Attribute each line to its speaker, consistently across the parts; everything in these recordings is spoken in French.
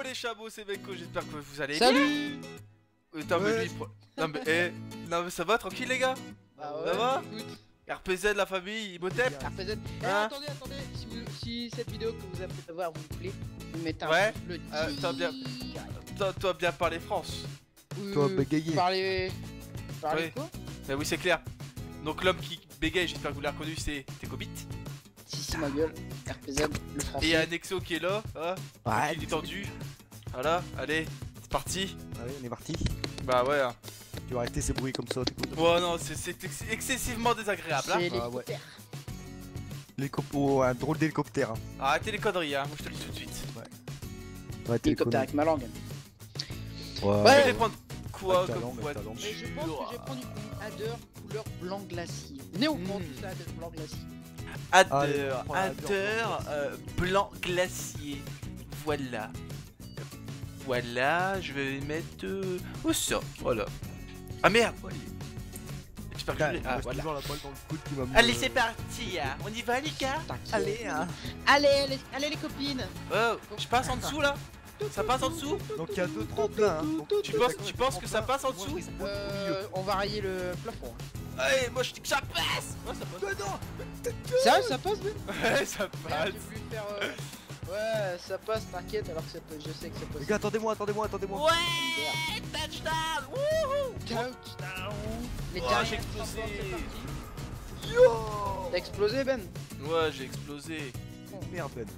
Speaker 1: les chameaux, c'est Benko, j'espère que vous allez
Speaker 2: Salut.
Speaker 1: bien. Attends, mais lui, non mais ça va, tranquille les gars.
Speaker 2: Bah
Speaker 1: Ça va
Speaker 2: écoute,
Speaker 1: RPZ, la famille, Imhotep.
Speaker 2: RPZ. Eh,
Speaker 1: Hein
Speaker 2: attendez, si cette vidéo que vous avez fait voir vous plaît, vous mettez un
Speaker 1: Ouais.
Speaker 2: pouce bleu
Speaker 1: T'as bien- Toi bien parler France.
Speaker 3: Toi, bégayer.
Speaker 2: Parler
Speaker 1: Oui.
Speaker 2: quoi?
Speaker 1: Bah oui, c'est clair. Donc l'homme qui bégaye, j'espère que vous l'avez reconnu, c'est Tekobit.
Speaker 2: Si, ma gueule. RPZ, le français.
Speaker 1: Et il y a Nexo qui est là, hein,
Speaker 3: Ouais.
Speaker 1: il est tendu. Voilà, allez, c'est parti.
Speaker 3: Allez, on est parti.
Speaker 1: Bah ouais. Hein.
Speaker 3: Tu vas arrêter ces bruits comme ça, t'écoutes.
Speaker 1: Ouais, non, c'est excessivement désagréable. Hein.
Speaker 2: C'est
Speaker 3: Ah, ouais.
Speaker 2: l'hélicoptère.
Speaker 3: Oh, un drôle d'hélicoptère. Hein.
Speaker 1: Arrêtez les conneries, hein, moi je te le dis tout de suite.
Speaker 3: Ouais, t'es
Speaker 2: L'hélicoptère avec ma langue.
Speaker 3: Ouais.
Speaker 1: Je vais prendre quoi
Speaker 3: Avec ta
Speaker 1: comme
Speaker 3: langue, avec ta langue.
Speaker 2: Mais je pense que je vais prendre une Adder couleur blanc glacier. Venez, on prend tout ça, Adder blanc glacier.
Speaker 1: Adder,
Speaker 3: on prend la
Speaker 1: Adder, blanc glacier. Voilà. Voilà, je vais mettre où ça, voilà. Ah merde. J'espère que je l'ai. Ah voilà.
Speaker 3: Toujours la balle dans le coude qui m'a mis.
Speaker 1: Allez, c'est parti, hein. On y va les gars.
Speaker 3: Allez, hein.
Speaker 2: Allez les copines.
Speaker 1: Oh, je passe en dessous là. Ça passe en dessous.
Speaker 3: Donc il y a deux tremplins. Hein. Donc,
Speaker 1: Tu penses que ça passe en dessous?
Speaker 2: On va rayer le plafond.
Speaker 1: Allez, moi je dis que ça passe. Ouais, ça passe.
Speaker 2: Sérieux, ça passe, Ben?
Speaker 1: Ouais, ça
Speaker 2: Merde,
Speaker 1: passe.
Speaker 2: j'ai voulu faire. Ouais, ça passe, t'inquiète, alors que ça peut- je sais que ça passe.
Speaker 3: Les gars, attendez-moi.
Speaker 1: Ouais, touchdown. Wouhou.
Speaker 2: Touchdown. Les
Speaker 1: Oh,
Speaker 2: derniers
Speaker 1: j'ai explosé.
Speaker 2: transports, c'est parti. T'as explosé, Ben?
Speaker 1: Ouais, j'ai explosé.
Speaker 3: Merde, Ben.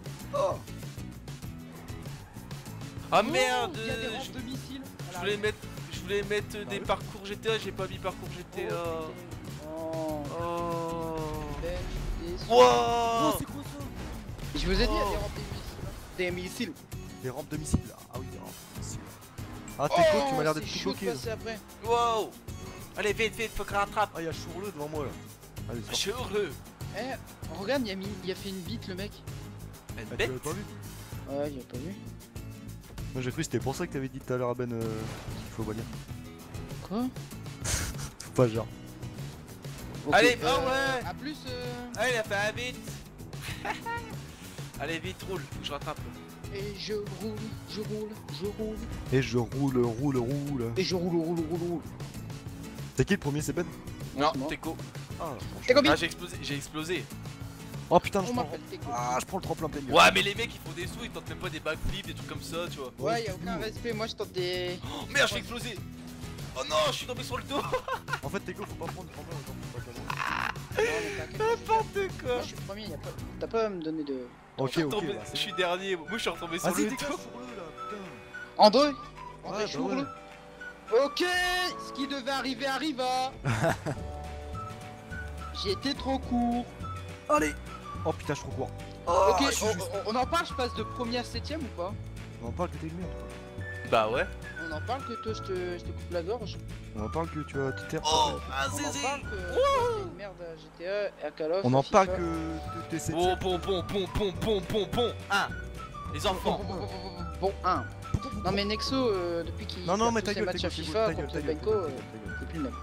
Speaker 1: Ah merde.
Speaker 2: Il y a des rampes de missiles.
Speaker 1: Je voulais mettre des parcours GTA, j'ai pas mis parcours GTA.
Speaker 2: Oh,
Speaker 1: Oh.
Speaker 2: Ben, je suis déçu.
Speaker 1: Wow.
Speaker 3: c'est quoi ça?
Speaker 2: Je vous ai dit, il y a
Speaker 1: Oh.
Speaker 2: des rampes de missiles. Des missiles.
Speaker 3: Des rampes de missiles là. Ah oui, des rampes de missiles. Ah, Teco, tu m'as l'air d'être
Speaker 2: c'est
Speaker 3: tout
Speaker 2: chaud de
Speaker 3: bloqué. là.
Speaker 2: passer après.
Speaker 1: Wow. Allez, vite, faut qu'on rattrape.
Speaker 3: Ah, il y a Chourleux devant moi là. Allez,
Speaker 1: Je
Speaker 3: sors.
Speaker 1: suis heureux.
Speaker 2: Eh, regarde, il a fait une bite le mec.
Speaker 1: Une
Speaker 3: Ah, tu
Speaker 1: bête.
Speaker 3: l'avais pas vu?
Speaker 2: Ouais, j'ai pas vu.
Speaker 3: Moi j'ai cru que c'était pour ça que t'avais dit tout à l'heure à Ben qu'il faut bannir.
Speaker 2: Quoi?
Speaker 3: Pas genre.
Speaker 2: Ok,
Speaker 1: Allez, ah ouais.
Speaker 2: A plus.
Speaker 1: Allez, il a fait un vite. Allez, vite, roule, faut que je rattrape.
Speaker 2: Et je roule.
Speaker 3: Et je roule.
Speaker 2: Et je roule.
Speaker 3: C'est qui le premier? C'est Ben?
Speaker 1: Non,
Speaker 2: moi.
Speaker 1: Teco.
Speaker 3: Ah,
Speaker 2: T'es combien?
Speaker 1: Ah, j'ai explosé.
Speaker 3: Oh putain,
Speaker 2: On m'appelle Teco.
Speaker 3: je prends le tremplin plein milieu.
Speaker 1: Ouais, mais les mecs ils font des sauts, ils tentent même pas des backflips, des trucs comme ça, tu vois.
Speaker 2: Ouais, y'a aucun respect. Moi, je tente des.
Speaker 1: Oh merde, j'ai explosé. Oh non, je suis tombé sur le dos.
Speaker 3: En fait, Teco, faut pas prendre le tremplin autant faut pas qu'à moi.
Speaker 2: Non, mais t'inquiète,
Speaker 1: N'importe quoi.
Speaker 2: moi, je suis le premier. T'as pas à me donner de.
Speaker 3: Ok,
Speaker 1: Je suis
Speaker 3: ok.
Speaker 1: retombé-
Speaker 3: bah,
Speaker 1: je
Speaker 3: c'est
Speaker 1: suis dernier, moi je suis retombé
Speaker 3: bon.
Speaker 1: sur
Speaker 3: Vas-y,
Speaker 1: le
Speaker 3: dégage
Speaker 1: dos.
Speaker 3: Chourleux là, putain.
Speaker 2: André
Speaker 3: Ouais, bah
Speaker 2: Chourleux.
Speaker 3: ouais.
Speaker 2: Ok, ce qui devait arriver arriva. J'ai été trop court.
Speaker 3: Allez. Oh putain, je suis trop court.
Speaker 2: Ok,
Speaker 3: je suis juste.
Speaker 2: on en parle, je passe de premier à 7ème ou pas?
Speaker 3: On en parle que t'es une merde.
Speaker 1: Bah ouais.
Speaker 2: On en parle que toi je te coupe la gorge.
Speaker 3: On en parle que tu vas te taire.
Speaker 1: Oh,
Speaker 2: On en
Speaker 1: Zizi.
Speaker 2: parle que toi, t'es une merde à GTA et à Call of.
Speaker 3: On en
Speaker 2: à FIFA.
Speaker 3: parle que t'es cette.
Speaker 1: Bon. Ah, les enfants.
Speaker 2: Bon, un. Non mais Nexo, depuis qu'il
Speaker 3: Non, non,
Speaker 2: perd
Speaker 3: mais
Speaker 2: tous
Speaker 3: ta
Speaker 2: ses
Speaker 3: gueule,
Speaker 2: matchs
Speaker 3: ta
Speaker 2: à
Speaker 3: gueule,
Speaker 2: FIFA
Speaker 3: ta gueule,
Speaker 2: contre
Speaker 3: ta gueule,
Speaker 2: Benko,
Speaker 3: ta gueule,
Speaker 2: c'est plus le même.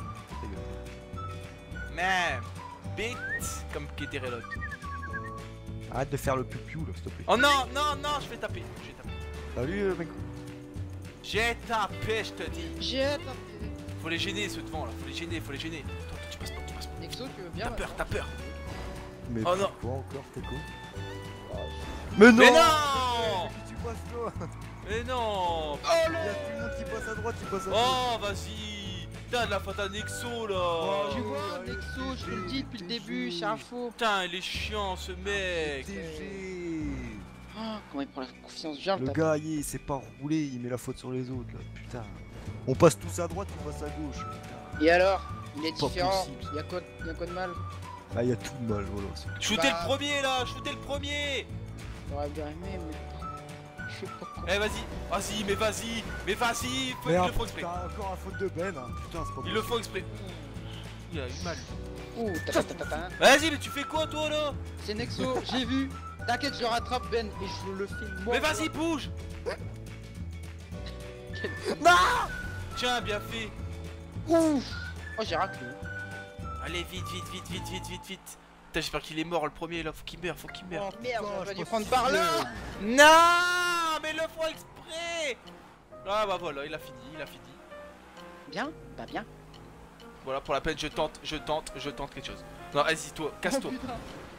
Speaker 1: Man, bit comme Keterelot.
Speaker 3: Arrête de faire le piou là, s'il te plaît.
Speaker 1: Oh non, je vais taper.
Speaker 3: Salut, mec.
Speaker 1: J'ai tapé, je te dis.
Speaker 2: J'ai hâte.
Speaker 1: Faut les gêner ceux devant là, faut les gêner. Attends, tu passes pas.
Speaker 2: Nexo, tu veux bien?
Speaker 1: T'as peur.
Speaker 3: Mais
Speaker 1: Oh non.
Speaker 3: pourquoi encore, Teco? Mais non!
Speaker 1: Mais non!
Speaker 3: Qu'est-ce que tu passes là?
Speaker 1: Mais non!
Speaker 2: Oh
Speaker 3: Il y a tout le monde qui passe à droite, qui passe à gauche.
Speaker 1: Oh, vas-y! Putain, de la faute à Nexo là!
Speaker 2: Tu vois, Nexo, je te le dis depuis le début, c'est un faux.
Speaker 1: Putain, il est chiant ce mec!
Speaker 3: TG.
Speaker 2: Ah, comment il prend la confiance, viens
Speaker 3: Le
Speaker 2: le
Speaker 3: gars, il sait pas rouler, il met la faute sur les autres là. Putain. On passe tous à droite, on passe à gauche. Putain.
Speaker 2: Et alors? Il est
Speaker 3: Pas
Speaker 2: différent,
Speaker 3: possible.
Speaker 2: y'a quoi de mal?
Speaker 3: Ah, il y a tout de mal, voilà.
Speaker 1: Shootez
Speaker 2: Bah.
Speaker 1: le premier là! Shootez le premier!
Speaker 2: J'aurais bien aimé, mais. Je sais pas quoi.
Speaker 1: Eh, vas-y, mais vas-y! Il
Speaker 3: Merde,
Speaker 1: le faut exprès!
Speaker 3: t'as encore un faute de Ben, hein. Putain, c'est pas
Speaker 1: Il le faut exprès! Il a eu mal.
Speaker 2: Ouh, ta.
Speaker 1: Vas-y, mais tu fais quoi toi là?
Speaker 2: C'est Nexo, j'ai vu. T'inquiète, je rattrape Ben et je le fais moi.
Speaker 1: Mais vas-y, bouge!
Speaker 2: Non.
Speaker 1: Tiens, bien fait!
Speaker 2: Ouf. Oh, j'ai raclé.
Speaker 1: Allez, vite! Putain, j'espère qu'il est mort le premier là, faut qu'il meure!
Speaker 2: Oh merde,
Speaker 3: putain,
Speaker 2: j'aurais
Speaker 3: je
Speaker 2: dû
Speaker 3: pense
Speaker 2: prendre
Speaker 3: que
Speaker 2: par là.
Speaker 1: Non! Mais le font exprès. Ah bah voilà, il a fini, il a fini.
Speaker 2: Bien. Bah bien.
Speaker 1: Voilà, pour la peine, je tente quelque chose. Non, vas-y, toi, casse-toi.
Speaker 2: Oh, putain.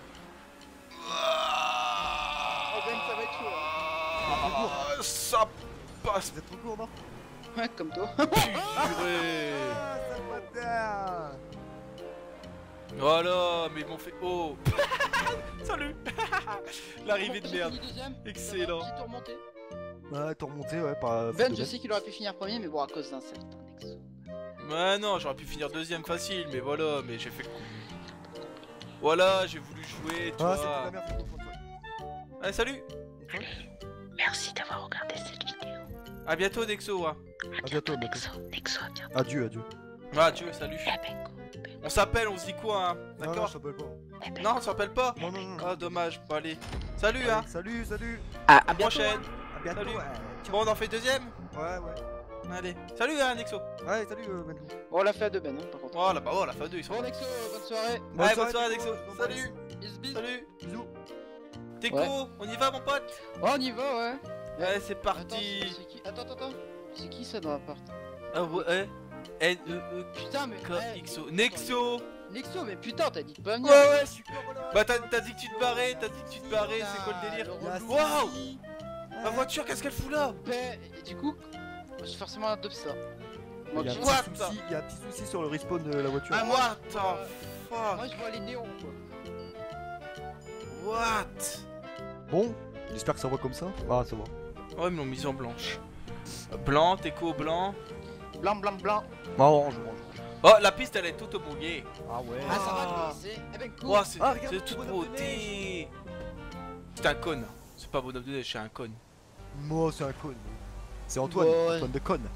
Speaker 2: Oh Ben, ça va être chaud.
Speaker 1: Ah, ça passe.
Speaker 3: Vous êtes trop court, non?
Speaker 2: Ouais, comme toi.
Speaker 1: Purée.
Speaker 3: Ah, sale bâtard.
Speaker 1: Voilà, mais ils m'ont fait... Oh. Salut. L'arrivée de merde.
Speaker 2: Deuxième.
Speaker 1: Excellent.
Speaker 2: Petit tour monté.
Speaker 3: Ouais, t'as remonté, ouais, par.
Speaker 2: Ben, je sais qu'il aurait pu finir premier, mais bon, à cause d'un certain Nexo.
Speaker 1: Ouais, non, j'aurais pu finir deuxième facile, mais voilà, mais j'ai fait... Voilà, j'ai voulu jouer, tu
Speaker 3: Ah, c'est de
Speaker 1: vois.
Speaker 3: la merde, c'est pour toi.
Speaker 1: Allez, salut.
Speaker 4: Merci d'avoir regardé cette vidéo.
Speaker 1: À bientôt, Nexo. Hein.
Speaker 3: À bientôt,
Speaker 4: Nexo, Nexo, à bientôt.
Speaker 3: Adieu, adieu.
Speaker 1: Ah, Dieu, salut.
Speaker 4: Et à Bengo.
Speaker 1: On s'appelle, on se dit quoi, hein.
Speaker 3: Non, non,
Speaker 1: D'accord.
Speaker 3: je t'appelle pas.
Speaker 1: Non, on s'appelle pas.
Speaker 3: Non, non, non.
Speaker 1: Ah, dommage. Bon, allez. Salut, hein.
Speaker 3: Salut, salut.
Speaker 1: À
Speaker 2: bientôt,
Speaker 1: prochaine.
Speaker 3: À bientôt.
Speaker 1: Salut.
Speaker 3: Ouais, ciao.
Speaker 1: Bon, on en fait deuxième.
Speaker 3: Ouais, ouais.
Speaker 1: Allez. Salut, hein, Nexo.
Speaker 3: Ouais, salut, Bengo.
Speaker 2: Bon, on l'a fait à deux Ben, hein, par contre.
Speaker 1: Oh là, bah, oh, la fin 2, ils sont
Speaker 2: Bon,
Speaker 1: là.
Speaker 2: Nexo, bonne soirée.
Speaker 1: Ouais, bonne soirée, Nexo. Salut.
Speaker 2: Bis, bis.
Speaker 1: Salut.
Speaker 3: Bisous.
Speaker 1: T'es
Speaker 2: Ouais.
Speaker 1: co, on y va, mon pote.
Speaker 2: Oh, on y va, ouais.
Speaker 1: Ouais, c'est
Speaker 2: Attends,
Speaker 1: parti.
Speaker 2: c'est qui? Attends. C'est qui ça dans l'appart?
Speaker 1: Ah ouais.
Speaker 2: Putain, mais.
Speaker 1: N-E-E-K-X-O. Nexo.
Speaker 2: Nexo, mais putain, t'as dit de pas venir.
Speaker 1: Ouais, super. Bah, t'as dit que tu te barrais, c'est quoi le délire? Waouh. Ma voiture, qu'est-ce qu'elle fout là?
Speaker 2: Ben, et du coup, je suis forcément adopté ça. Moi,
Speaker 3: Il y a
Speaker 2: je-
Speaker 3: un
Speaker 1: What
Speaker 3: petit souci, il y a un petit souci sur le respawn de la voiture.
Speaker 1: Ah, what the
Speaker 2: moi,
Speaker 1: fuck?
Speaker 2: je vois les néons, quoi.
Speaker 1: What?
Speaker 3: Bon, j'espère que ça va comme ça. Ah, ça va.
Speaker 1: Oh, ils me l'ont mise en blanche. Blanc, Teco, blanc.
Speaker 2: Blanc, blanc, blanc.
Speaker 3: Ah, orange, orange.
Speaker 1: Oh, la piste, elle est toute mouillée.
Speaker 3: Ah ouais.
Speaker 2: Ah, ça
Speaker 1: Ah.
Speaker 2: va commencer. Eh ben, cool.
Speaker 1: Oh, c'est
Speaker 3: Ah, regarde,
Speaker 1: c'est toute
Speaker 3: bonhomme de
Speaker 1: beauté. C'est un con. C'est pas bonhomme de neige, c'est un con.
Speaker 3: Moi, c'est un con. C'est Antoine,
Speaker 2: Ouais.
Speaker 3: Antoine de con.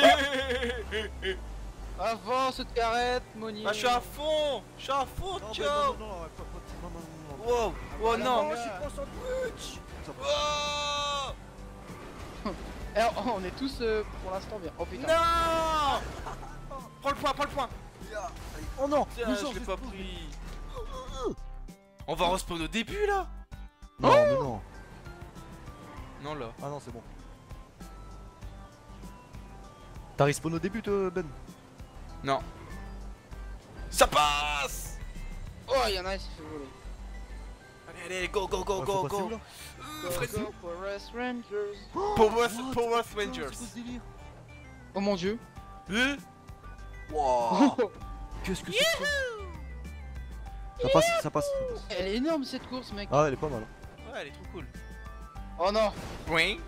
Speaker 2: Avance, cette carrette, Moni.
Speaker 1: Ah, je suis à fond. Je suis à fond,
Speaker 3: Non,
Speaker 1: ciao.
Speaker 3: non, non, non, non, non, non.
Speaker 1: Wow. Oh non.
Speaker 2: non.
Speaker 3: je suis pas sandwich. Ça va.
Speaker 1: Oh
Speaker 2: Alors, on est tous pour l'instant bien. Oh putain.
Speaker 1: non. Prends le point, prends le point.
Speaker 3: Oh non,
Speaker 1: Tiens,
Speaker 3: le
Speaker 1: je
Speaker 3: sens,
Speaker 1: l'ai
Speaker 3: je
Speaker 1: pas
Speaker 3: sais
Speaker 1: pris. On va respawn au début là.
Speaker 3: Non, mais non.
Speaker 1: Non là.
Speaker 3: Ah non, c'est bon. T'as respawn au début, toi, Ben?
Speaker 1: Non. Ça passe.
Speaker 2: Oh, il y en a un qui s'est fait voler.
Speaker 1: Allez, allez, go, go, go,
Speaker 3: Ouais,
Speaker 1: go,
Speaker 3: faut passer où,
Speaker 1: go.
Speaker 3: là
Speaker 1: Fred-
Speaker 2: Go, Forest Rangers.
Speaker 1: Power
Speaker 3: What C'est
Speaker 1: Rangers.
Speaker 3: quoi ce délire?
Speaker 2: Oh mon dieu.
Speaker 3: Wow. Qu'est-ce que c'est que ça? Ça passe, ça passe.
Speaker 2: Elle est énorme cette course, mec.
Speaker 3: Ah, elle est pas mal.
Speaker 1: Ouais, elle est trop cool.
Speaker 2: Oh non.
Speaker 1: Oui.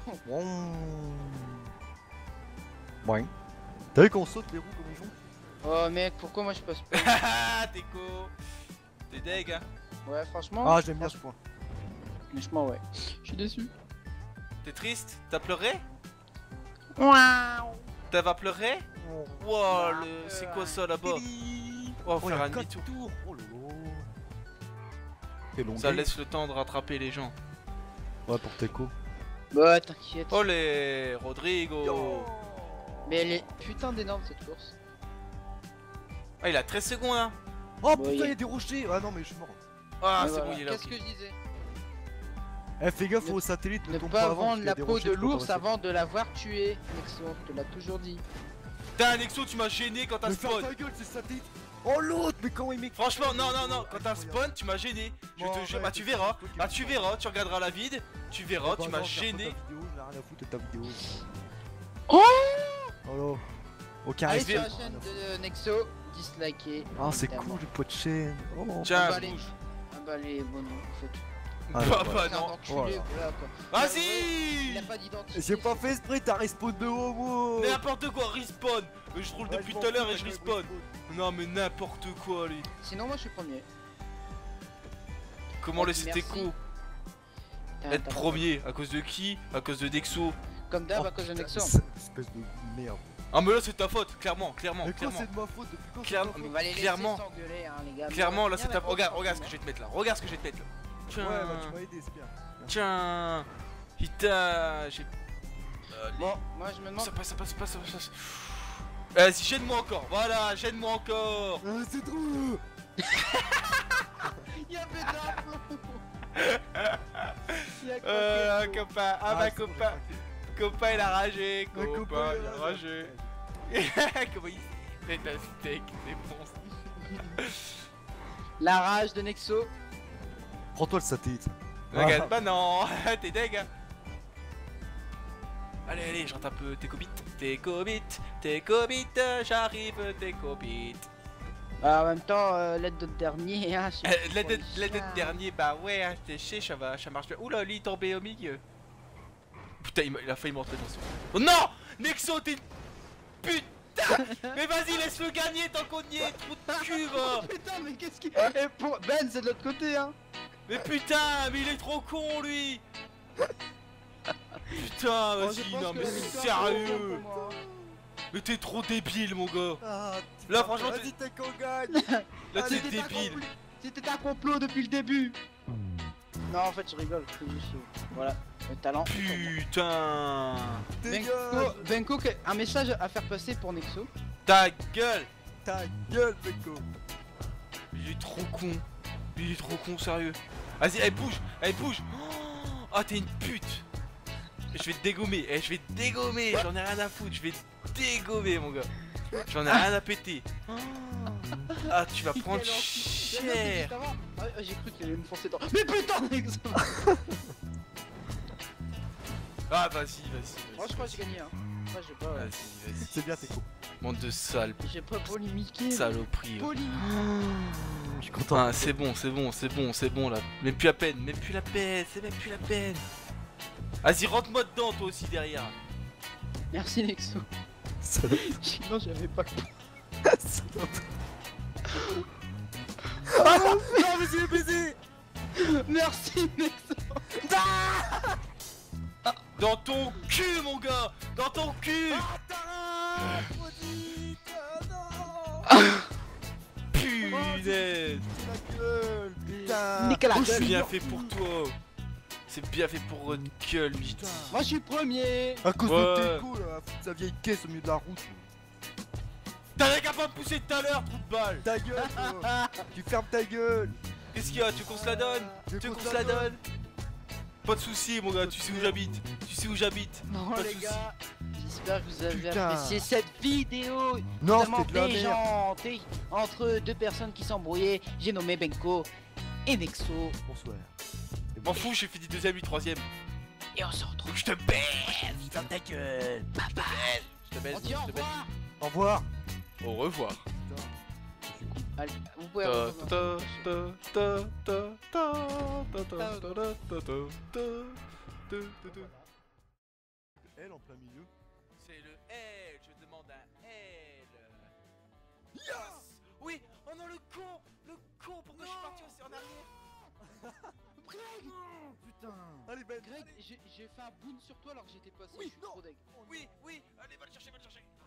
Speaker 3: Ouais. T'as vu qu'on saute les roues comme ils font?
Speaker 2: Oh mec, pourquoi moi je passe pas?
Speaker 1: Haha, t'es co. T'es deg, hein.
Speaker 2: Ouais, franchement.
Speaker 3: Ah, j'aime bien ce point.
Speaker 2: Franchement, ouais. Je suis déçu.
Speaker 1: T'es triste? T'as pleuré?
Speaker 2: Waouh.
Speaker 1: T'as va pleurer? Wow, c'est quoi ça là-bas? Oh,
Speaker 3: Oh, il y
Speaker 1: faire
Speaker 3: a
Speaker 1: un
Speaker 3: 4
Speaker 1: demi-tour.
Speaker 3: tours. Oh lolo. C'est long.
Speaker 1: Ça laisse le temps de rattraper les gens.
Speaker 3: Ouais, pour Teco.
Speaker 2: Bah, t'inquiète.
Speaker 1: Oh les Rodrigo.
Speaker 2: Mais elle est putain d'énorme cette course.
Speaker 1: Ah, il a 13 secondes hein.
Speaker 3: Oh
Speaker 2: Ouais,
Speaker 3: putain,
Speaker 2: y a-
Speaker 3: il y a des rochers. Ah non, mais je suis mort.
Speaker 1: Ah,
Speaker 2: Mais
Speaker 1: c'est
Speaker 2: voilà.
Speaker 1: bon, il est là.
Speaker 2: Qu'est-ce
Speaker 1: ok.
Speaker 2: que je disais?
Speaker 3: Eh, fais gaffe
Speaker 2: Ne-
Speaker 3: au satellite.
Speaker 2: Ne
Speaker 3: tombe
Speaker 2: pas
Speaker 3: avant, parce
Speaker 2: vendre
Speaker 3: qu'il y
Speaker 2: la
Speaker 3: a des
Speaker 2: peau
Speaker 3: rochers,
Speaker 2: de
Speaker 3: tu peux pas
Speaker 2: l'ours
Speaker 3: passer.
Speaker 2: avant de l'avoir tué. Nexo, je te l'ai toujours dit.
Speaker 1: Putain, Nexo, tu m'as gêné quand t'as
Speaker 3: Mais ferme
Speaker 1: spawn.
Speaker 3: ta gueule, c'est le satellite. Oh l'autre, mais comment il m'écoute?
Speaker 1: Franchement, non, non, non, quand t'as spawn, tu m'as gêné. Je
Speaker 3: Bon,
Speaker 1: te jure,
Speaker 3: ouais,
Speaker 1: bah tu
Speaker 3: c'est
Speaker 1: verras.
Speaker 3: toi qui
Speaker 1: Bah
Speaker 3: me
Speaker 1: tu
Speaker 3: parles.
Speaker 1: verras, tu regarderas la vide. Tu verras, tu m'as gêné.
Speaker 3: Je n'ai rien à foutre de ta vidéo.
Speaker 2: Oh
Speaker 3: Oh là. Aucun
Speaker 2: Allez
Speaker 3: respect.
Speaker 2: sur la chaîne de Nexo, dislikez.
Speaker 3: Ah, c'est
Speaker 2: évidemment.
Speaker 3: cool, le pot de chaîne. Oh.
Speaker 1: Tiens,
Speaker 2: bah, allez.
Speaker 1: bouge.
Speaker 2: Ah bah les bon non, en fait.
Speaker 3: Ah,
Speaker 1: Bah,
Speaker 3: ouais.
Speaker 1: bah
Speaker 2: C'est un
Speaker 1: non.
Speaker 2: enculé,
Speaker 3: Voilà.
Speaker 2: voilà quoi.
Speaker 1: Vas-y.
Speaker 2: Il a pas d'identité.
Speaker 3: J'ai pas fait esprit, t'as respawn de homo.
Speaker 1: N'importe quoi, respawn. Je roule
Speaker 3: Ouais,
Speaker 1: depuis
Speaker 3: je
Speaker 1: tout à
Speaker 3: m'en
Speaker 1: l'heure
Speaker 3: fous,
Speaker 1: et je
Speaker 3: t'as
Speaker 1: respawn.
Speaker 3: fait
Speaker 1: Non, mais n'importe quoi, lui.
Speaker 2: Sinon moi je suis premier.
Speaker 1: Comment
Speaker 2: Oh,
Speaker 1: laisser
Speaker 2: merci.
Speaker 1: Teco
Speaker 2: T'as-
Speaker 1: être
Speaker 2: t'as-
Speaker 1: premier? À cause de qui? À cause de Dexo.
Speaker 2: Comme d'hab
Speaker 3: Oh,
Speaker 2: à cause de
Speaker 3: putain,
Speaker 2: Nexo.
Speaker 3: Espèce de merde.
Speaker 1: Ah, mais là, c'est ta faute, clairement, clairement,
Speaker 3: Mais quoi,
Speaker 1: clairement.
Speaker 3: c'est de ma faute depuis quand? c'est
Speaker 1: Clairement.
Speaker 3: de ma
Speaker 2: On
Speaker 3: faute
Speaker 2: va les laisser
Speaker 1: Clairement.
Speaker 2: s'engueuler hein les gars.
Speaker 1: Clairement, là,
Speaker 2: Viens,
Speaker 1: c'est ta
Speaker 2: la
Speaker 1: faute. Regarde,
Speaker 2: prochaine,
Speaker 1: regarde ce que je vais te mettre là. Regarde ce que je vais te mettre là. Tiens.
Speaker 3: Ouais, bah tu m'as aidé, c'est bien.
Speaker 1: Tiens. Putain, j'ai.
Speaker 2: Bon, moi je me demande.
Speaker 1: Ça passe, ça passe, ça passe, ça passe. Vas-y, gêne-moi encore. Voilà, gêne-moi encore.
Speaker 3: C'est trop.
Speaker 2: Il y a pété un plomb. Il y il a craqué.
Speaker 1: Copain, ah bah copain. Copain il a ragé, copain il a ragé. Comment il fait un steak, des monstres.
Speaker 2: La rage de Nexo.
Speaker 3: Prends-toi le satellite.
Speaker 1: Regarde, bah non, t'es deg. Allez, allez, je rentre un peu, t'es cobit, j'arrive, t'es cobit.
Speaker 2: En même temps, l'aide de dernier, hein.
Speaker 1: L'aide de dernier, bah ouais, hein, t'es chier, ça marche bien. Oula, lui il est tombé au milieu. Putain, il a failli m'entrer dans son. Oh non! Nexo, t'es une putain! Mais vas-y, laisse-le gagner tant qu'on y est, trop de cul, va!
Speaker 2: Putain, mais qu'est-ce qu'il. Ben, c'est de l'autre côté, hein!
Speaker 1: Mais putain, mais il est trop con, lui! Putain, vas-y, non, mais sérieux! Mais t'es trop débile, mon gars! Là, franchement,
Speaker 3: vas-y, t'es qu'on gagne.
Speaker 1: là, t'es débile!
Speaker 2: C'était un complot depuis le début! Non, en fait, je rigole, c'est juste. Voilà, le talent.
Speaker 1: Putain!
Speaker 2: Benko, un message à faire passer pour Nexo.
Speaker 1: Ta gueule!
Speaker 3: Ta gueule, Benko.
Speaker 1: Il est trop con! Il est trop con, sérieux! Vas-y, elle bouge! Elle bouge! Ah, t'es une pute! Je vais te dégommer! Je vais te dégommer! J'en ai rien à foutre! Je vais te dégommer, mon gars! J'en ai rien à péter! Ah, tu vas prendre cher!
Speaker 2: J'ai cru qu'il allait me foncer dans. Mais putain, Nexo!
Speaker 1: Ah, vas-y.
Speaker 2: Moi, je crois que j'ai gagné, hein. Moi, j'ai pas.
Speaker 1: Vas-y.
Speaker 3: C'est bien, t'es con.
Speaker 1: Monde de sale
Speaker 2: J'ai pas polémiqué.
Speaker 1: saloperie.
Speaker 3: Je suis content.
Speaker 1: Ah, c'est bon là. Même plus la peine, c'est même plus la peine. Vas-y, rentre-moi dedans, toi aussi derrière.
Speaker 2: Merci, Nexo.
Speaker 3: Salope.
Speaker 2: Sinon, j'avais pas.
Speaker 3: Salope. Ah non, mais j'ai baisé.
Speaker 2: Merci, Nexo.
Speaker 1: Dans ton cul, mon gars. Dans ton cul. Punaise.
Speaker 3: La gueule. Putain.
Speaker 2: Nicolas,
Speaker 1: C'est bien fait pour toi. C'est bien fait pour une gueule, putain.
Speaker 2: moi, je suis premier.
Speaker 3: À cause
Speaker 1: Ouais.
Speaker 3: de tes coups là, à foutre sa vieille caisse au milieu de la route.
Speaker 1: T'avais qu'à pas me pousser tout à l'heure, trou de balle.
Speaker 3: Ta gueule, toi. Tu fermes ta gueule.
Speaker 1: Qu'est-ce qu'il y a? Tu veux qu'on se la donne?
Speaker 3: Je veux
Speaker 1: Tu veux
Speaker 3: qu'on
Speaker 1: qu'on
Speaker 3: se
Speaker 1: se
Speaker 3: la
Speaker 1: la donne? Pas de soucis, mon gars, tu sais où j'habite.
Speaker 2: Non,
Speaker 1: Pas de
Speaker 2: les
Speaker 1: soucis.
Speaker 2: gars, j'espère que vous avez
Speaker 3: Putain.
Speaker 2: apprécié cette vidéo
Speaker 3: Non,
Speaker 2: vraiment
Speaker 3: c'était de la merde.
Speaker 2: déjantée entre deux personnes qui s'embrouillaient. J'ai nommé Benko et Nexo.
Speaker 3: Bonsoir.
Speaker 1: M'en fous, j'ai fini 2ème, lui 3ème.
Speaker 2: Et on se retrouve.
Speaker 1: Donc je te baise. Ferme ta gueule.
Speaker 2: Papa.
Speaker 1: Je te baise.
Speaker 2: On dit au
Speaker 1: Je te baise.
Speaker 2: revoir.
Speaker 3: Au revoir.
Speaker 1: Au revoir.
Speaker 2: Allez, vous pouvez
Speaker 1: Ta
Speaker 2: revenir.
Speaker 1: ta ta ta ta ta ta ta ta ta ta ta ta.
Speaker 3: Elle en plein milieu.
Speaker 1: C'est le L, je demande un L. Yes. Oui. Oh non, le con, pourquoi je suis parti aussi en arrière?
Speaker 2: Putain.
Speaker 3: Allez, Ben.
Speaker 2: Greg, j'ai fait un boon sur toi alors que j'étais passé.
Speaker 3: Oui,
Speaker 2: je suis
Speaker 3: non.
Speaker 2: trop deg.
Speaker 1: Oui, allez, va le chercher.